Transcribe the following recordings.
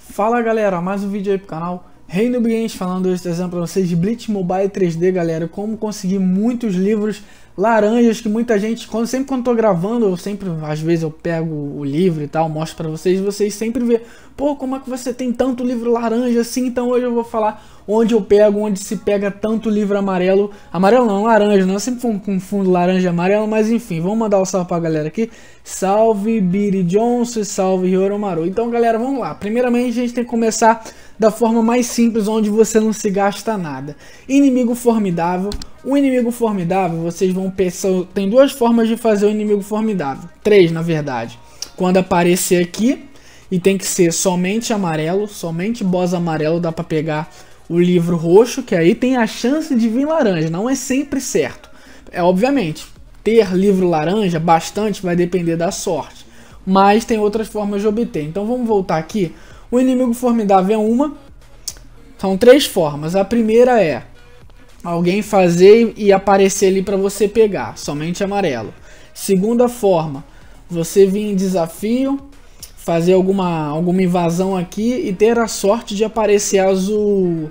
Fala galera, mais um vídeo aí pro canal Reino Games, falando hoje, trazendo pra vocês de Blitz Mobile 3D, galera, como conseguir muitos livros laranjas que muita gente, sempre quando tô gravando, às vezes eu pego o livro e tal, mostro pra vocês, vocês sempre vê, pô, como é que você tem tanto livro laranja assim? Então hoje eu vou falar onde eu pego, onde se pega tanto livro amarelo não, laranja, não, eu sempre confundo laranja e amarelo, mas enfim, vamos mandar um salve pra galera aqui. Salve Biri Johnson, salve Horomaru. Então galera, vamos lá, primeiramente a gente tem que começar da forma mais simples, onde você não se gasta nada. Inimigo formidável. O inimigo formidável, vocês vão pensar, tem duas formas de fazer o inimigo formidável, três na verdade. Quando aparecer aqui, e tem que ser somente amarelo, somente boss amarelo, dá pra pegar o livro roxo, que aí tem a chance de vir laranja, não é sempre certo. É obviamente, ter livro laranja bastante vai depender da sorte, mas tem outras formas de obter. Então vamos voltar aqui. O inimigo formidável é uma, são três formas. A primeira é alguém fazer e aparecer ali para você pegar, somente amarelo. Segunda forma, você vir em desafio, fazer alguma invasão aqui e ter a sorte de aparecer azul,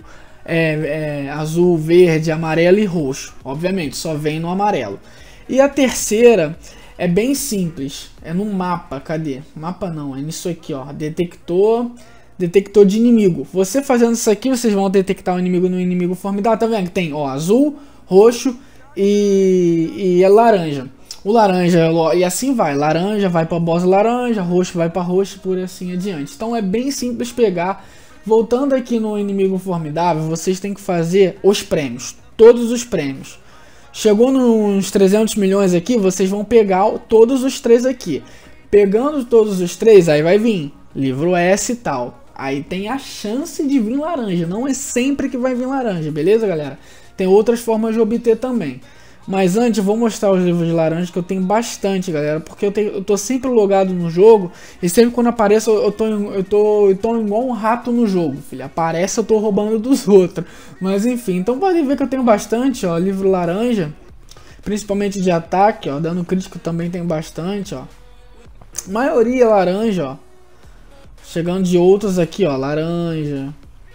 azul, verde, amarelo e roxo. Obviamente, só vem no amarelo. E a terceira é bem simples, é no mapa, cadê? Mapa não, é nisso aqui, ó, detector de inimigo. Você fazendo isso aqui, vocês vão detectar o inimigo no inimigo formidável, tá vendo? Tem, ó, azul, roxo e é laranja. O laranja, e assim vai, laranja vai para boss laranja, roxo vai para roxo, por assim adiante. Então é bem simples pegar. Voltando aqui no inimigo formidável, vocês têm que fazer os prêmios, todos os prêmios. Chegou nos 300 milhões aqui, vocês vão pegar todos os três aqui. Pegando todos os três, aí vai vir livro S e tal. Aí tem a chance de vir laranja, não é sempre que vai vir laranja, beleza galera? Tem outras formas de obter também. Mas antes eu vou mostrar os livros de laranja, que eu tenho bastante, galera, porque eu tô sempre logado no jogo, e sempre quando aparece eu tô igual um rato no jogo, filho. Aparece, eu tô roubando dos outros. Mas enfim, então podem ver que eu tenho bastante, ó, livro laranja, principalmente de ataque, ó, dano crítico também tem bastante, ó. Maioria laranja, ó. Chegando de outros aqui, ó, laranja.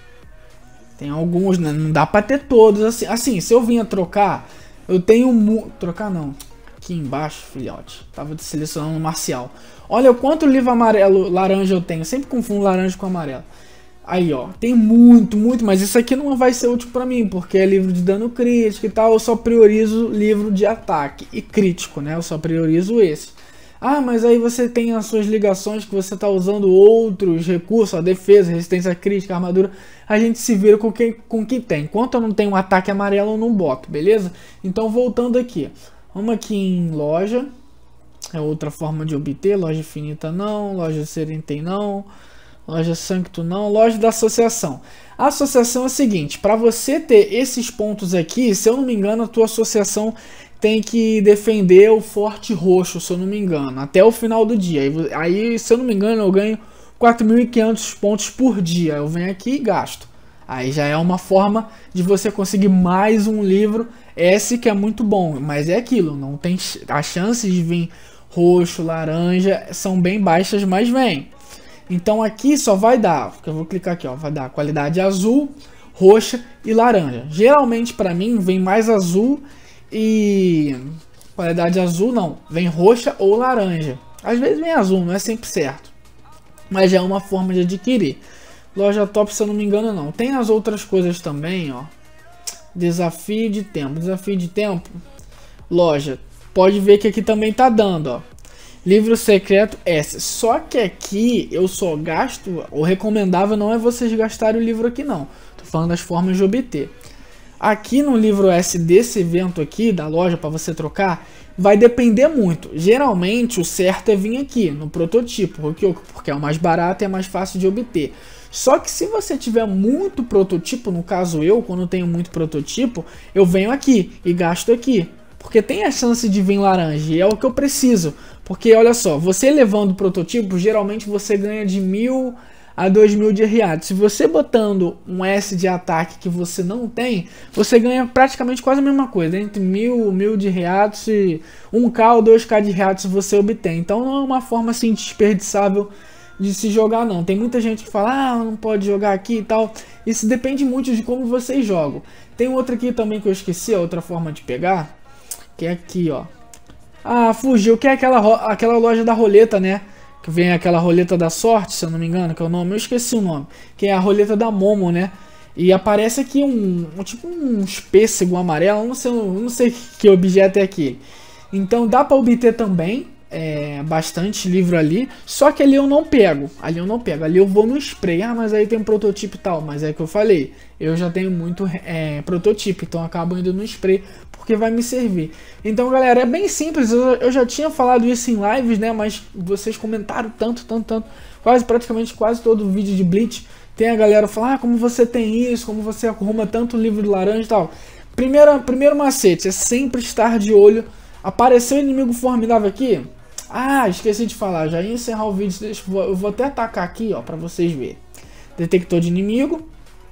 Tem alguns, né? Não dá pra ter todos, assim, se eu vinha trocar, eu tenho trocar não. Aqui embaixo, filhote. Tava selecionando marcial. Olha o quanto livro amarelo, laranja eu tenho. Eu sempre confundo laranja com amarelo. Aí, ó. Tem muito, mas isso aqui não vai ser útil pra mim, porque é livro de dano crítico e tal. Eu só priorizo livro de ataque e crítico, né? Eu só priorizo esse. Ah, mas aí você tem as suas ligações que você tá usando outros recursos, ó, defesa, resistência crítica, armadura. A gente se vira com quem tem. Enquanto eu não tenho um ataque amarelo, eu não boto, beleza? Então voltando aqui. Vamos aqui em loja. É outra forma de obter. Loja infinita não. Loja serentei não. Loja sancto não. Loja da associação. A associação é a seguinte. Para você ter esses pontos aqui, se eu não me engano, a tua associação tem que defender o forte roxo, se eu não me engano, até o final do dia. Aí, se eu não me engano, eu ganho 4.500 pontos por dia. Eu venho aqui e gasto. Aí já é uma forma de você conseguir mais um livro. Esse que é muito bom, mas é aquilo, não tem as chances de vir roxo, laranja, são bem baixas, mas vem. Então aqui só vai dar, porque eu vou clicar aqui, ó, vai dar qualidade azul, roxa e laranja. Geralmente para mim vem mais azul e qualidade azul não, vem roxa ou laranja. Às vezes vem azul, não é sempre certo, mas já é uma forma de adquirir. Loja top, se eu não me engano, não. Tem as outras coisas também, ó. Desafio de tempo, loja. Pode ver que aqui também tá dando, ó. Livro secreto S. Só que aqui eu só gasto, o recomendável não é vocês gastarem o livro aqui não. Tô falando das formas de obter. Aqui no livro S desse evento aqui, da loja, para você trocar, vai depender muito. Geralmente o certo é vir aqui, no prototipo, porque é o mais barato e é mais fácil de obter. Só que se você tiver muito prototipo, no caso eu, quando tenho muito prototipo, eu venho aqui e gasto aqui. Porque tem a chance de vir laranja, e é o que eu preciso. Porque olha só, você levando o prototipo, geralmente você ganha de 1.000 a 2.000 de reatos. Se você botando um S de ataque que você não tem, você ganha praticamente quase a mesma coisa, entre 1.000 de reatos e 1k ou 2k de reatos você obtém. Então não é uma forma assim desperdiçável de se jogar não. Tem muita gente que fala, ah, não pode jogar aqui e tal. Isso depende muito de como vocês jogam. Tem outra aqui também que eu esqueci, a outra forma de pegar, que é aqui, ó. Ah, fugiu, que é aquela loja da roleta, né? Que vem aquela roleta da sorte, se eu não me engano, que é o nome, eu esqueci o nome. Que é a roleta da Momo, né? E aparece aqui tipo um pêssego amarelo, não sei que objeto é aquele. Então dá pra obter também bastante livro ali, só que ali eu não pego, ali eu vou no spray. Ah, mas aí tem prototipo e tal, mas é que eu falei, eu já tenho muito prototipo, então eu acabo indo no spray, porque vai me servir. Então galera, é bem simples, eu já tinha falado isso em lives, né, mas vocês comentaram tanto, praticamente quase todo vídeo de Bleach, tem a galera falar, ah, como você tem isso, como você arruma tanto livro de laranja e tal. Primeiro macete, é sempre estar de olho. Apareceu inimigo formidável aqui. Ah, esqueci de falar, já ia encerrar o vídeo, eu vou até atacar aqui, ó, pra vocês verem. Detector de inimigo.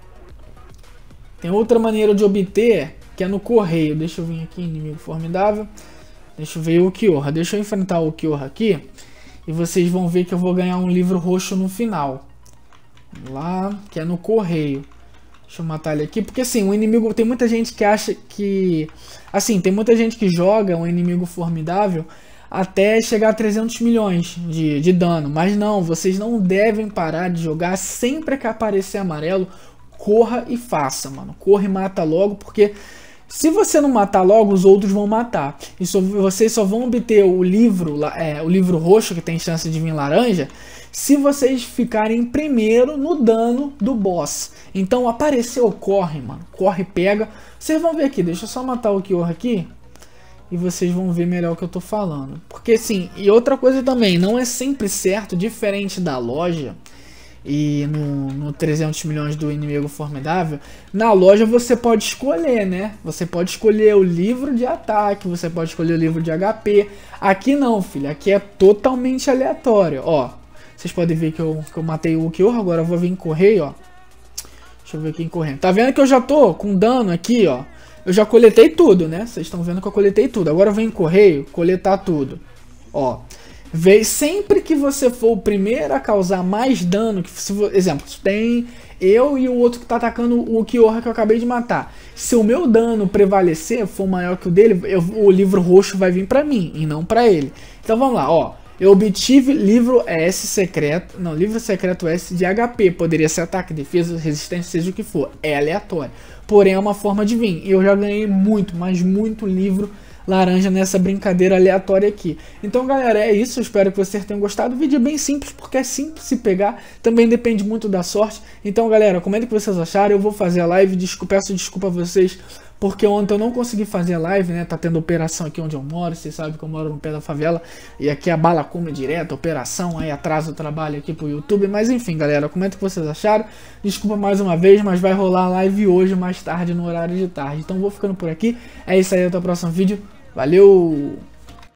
Tem outra maneira de obter, que é no correio. Deixa eu vir aqui, inimigo formidável. Deixa eu ver o Ukiyoha. Deixa eu enfrentar o Ukiyoha aqui. E vocês vão ver que eu vou ganhar um livro roxo no final. Vamos lá, que é no correio. Deixa eu matar ele aqui, porque assim, o inimigo, tem muita gente que acha que... Assim, tem muita gente que joga um inimigo formidável até chegar a 300 milhões de dano. Mas não, vocês não devem parar de jogar. Sempre que aparecer amarelo, corra e faça, mano. Corra e mata logo, porque se você não matar logo, os outros vão matar. E vocês só vão obter o livro roxo, que tem chance de vir laranja, se vocês ficarem primeiro no dano do boss. Então apareceu, corre, mano. Corre, pega. Vocês vão ver aqui, deixa eu só matar o Ukiyoha aqui. E vocês vão ver melhor o que eu tô falando. Porque assim, e outra coisa também, não é sempre certo, diferente da loja e no 300 milhões do inimigo formidável, na loja você pode escolher, né? Você pode escolher o livro de ataque, você pode escolher o livro de HP. Aqui não, filho, aqui é totalmente aleatório, ó. Vocês podem ver que eu matei o Ukiyoha, agora eu vou vir em correio, ó. Deixa eu ver aqui em correndo. Tá vendo que eu já tô com dano aqui, ó. Eu já coletei tudo, né? Vocês estão vendo que eu coletei tudo. Agora eu venho em correio, coletar tudo. Ó. Sempre que você for o primeiro a causar mais dano, exemplo, tem eu e o outro que tá atacando o Ukiyoha que eu acabei de matar. Se o meu dano prevalecer, for maior que o dele, o livro roxo vai vir pra mim e não pra ele. Então vamos lá, ó. Eu obtive livro S secreto, não, livro secreto S de HP, poderia ser ataque, defesa, resistência, seja o que for, é aleatório. Porém é uma forma de vir, e eu já ganhei muito, mas muito livro laranja nessa brincadeira aleatória aqui. Então galera, é isso, eu espero que vocês tenham gostado. O vídeo é bem simples, porque é simples se pegar, também depende muito da sorte. Então galera, comenta o que vocês acharam, eu vou fazer a live, peço desculpa a vocês, porque ontem eu não consegui fazer a live, né? Tá tendo operação aqui onde eu moro, vocês sabem que eu moro no pé da favela. E aqui a bala come direto, operação, aí atrasa o trabalho aqui pro YouTube. Mas enfim, galera, comenta o que vocês acharam. Desculpa mais uma vez, mas vai rolar a live hoje, mais tarde, no horário de tarde. Então vou ficando por aqui. É isso aí, até o próximo vídeo. Valeu!